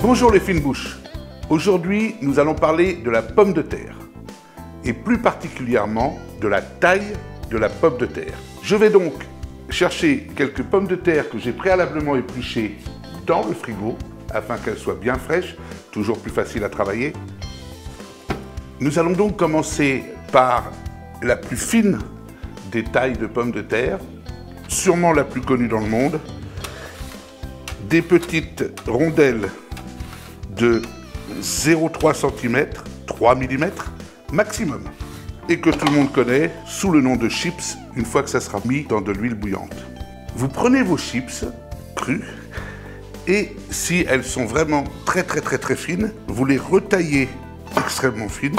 Bonjour les fines bouches. Aujourd'hui, nous allons parler de la pomme de terre et plus particulièrement de la taille de la pomme de terre. Je vais donc chercher quelques pommes de terre que j'ai préalablement épluchées dans le frigo afin qu'elles soient bien fraîches, toujours plus facile à travailler. Nous allons donc commencer par la plus fine des tailles de pommes de terre, sûrement la plus connue dans le monde, des petites rondelles de 0,3 cm, 3 mm maximum, et que tout le monde connaît sous le nom de chips une fois que ça sera mis dans de l'huile bouillante. Vous prenez vos chips crues et si elles sont vraiment très fines, vous les retaillez extrêmement fines.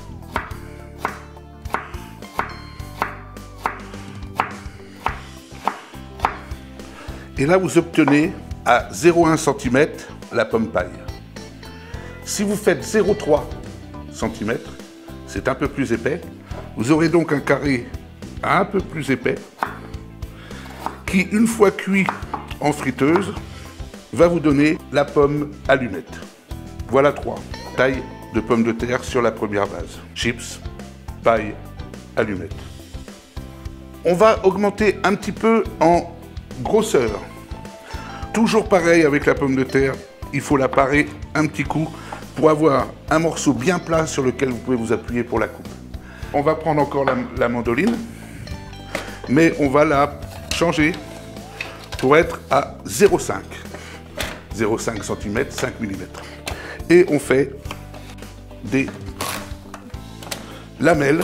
Et là, vous obtenez à 0,1 cm la pomme paille. Si vous faites 0,3 cm, c'est un peu plus épais. Vous aurez donc un carré un peu plus épais qui, une fois cuit en friteuse, va vous donner la pomme allumette. Voilà 3 tailles de pommes de terre sur la première base. Chips, paille, allumette. On va augmenter un petit peu en grosseur. Toujours pareil avec la pomme de terre, il faut la parer un petit coup pour avoir un morceau bien plat sur lequel vous pouvez vous appuyer pour la coupe. On va prendre encore la mandoline, mais on va la changer pour être à 0,5 cm, 5 mm. Et on fait des lamelles,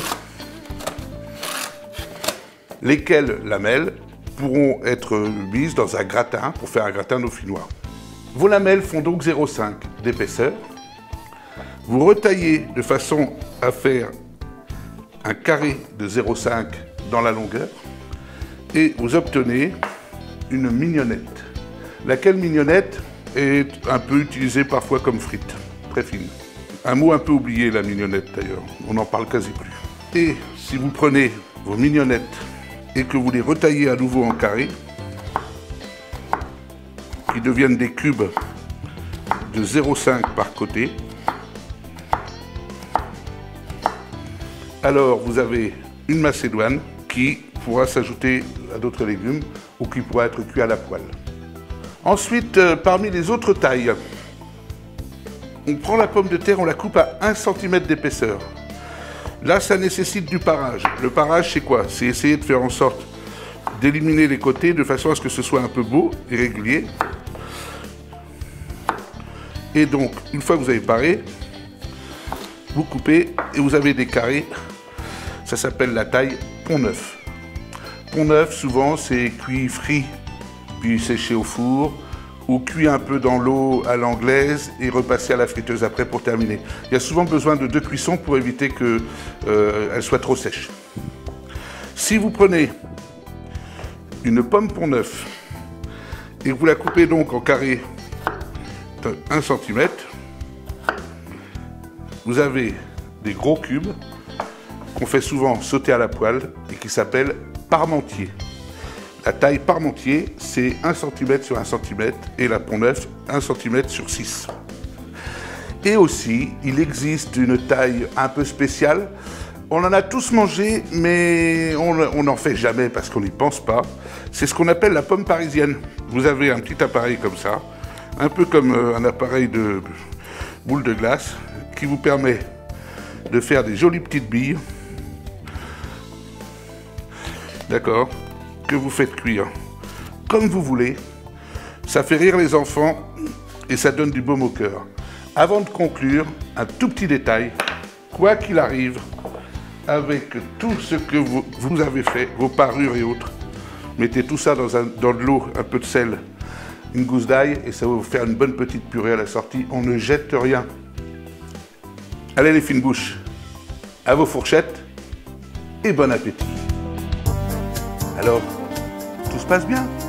lesquelles lamelles pourront être mises dans un gratin pour faire un gratin dauphinois. Vos lamelles font donc 0,5 d'épaisseur. Vous retaillez de façon à faire un carré de 0,5 dans la longueur et vous obtenez une mignonnette. Laquelle mignonnette est un peu utilisée parfois comme frite, très fine. Un mot un peu oublié, la mignonnette d'ailleurs, on n'en parle quasi plus. Et si vous prenez vos mignonnettes et que vous les retaillez à nouveau en carrés, qui deviennent des cubes de 0,5 par côté, alors vous avez une macédoine qui pourra s'ajouter à d'autres légumes ou qui pourra être cuit à la poêle. Ensuite, parmi les autres tailles, on prend la pomme de terre, on la coupe à 1 cm d'épaisseur. Là, ça nécessite du parage. Le parage, c'est quoi? C'est essayer de faire en sorte d'éliminer les côtés de façon à ce que ce soit un peu beau et régulier. Et donc, une fois que vous avez paré, vous coupez et vous avez des carrés. Ça s'appelle la taille pont neuf. Pont neuf, souvent, c'est cuit frit, puis séché au four, ou cuit un peu dans l'eau à l'anglaise et repassé à la friteuse après pour terminer. Il y a souvent besoin de 2 cuissons pour éviter qu'elle soit trop sèche. Si vous prenez une pomme pont neuf et vous la coupez donc en carrés de 1 cm, vous avez des gros cubes qu'on fait souvent sauter à la poêle et qui s'appellent parmentier. La taille parmentier, c'est 1 cm sur 1 cm et la pont neuf, 1 cm sur 6. Et aussi, il existe une taille un peu spéciale. On en a tous mangé, mais on n'en fait jamais parce qu'on n'y pense pas. C'est ce qu'on appelle la pomme parisienne. Vous avez un petit appareil comme ça, un peu comme un appareil de boule de glace, qui vous permet de faire des jolies petites billes. D'accord ? Que vous faites cuire comme vous voulez. Ça fait rire les enfants et ça donne du baume au cœur. Avant de conclure, un tout petit détail. Quoi qu'il arrive, avec tout ce que vous avez fait, vos parures et autres, mettez tout ça dans de l'eau, un peu de sel, une gousse d'ail et ça va vous faire une bonne petite purée à la sortie. On ne jette rien. Allez les fines bouches, à vos fourchettes et bon appétit. Alors, tout se passe bien?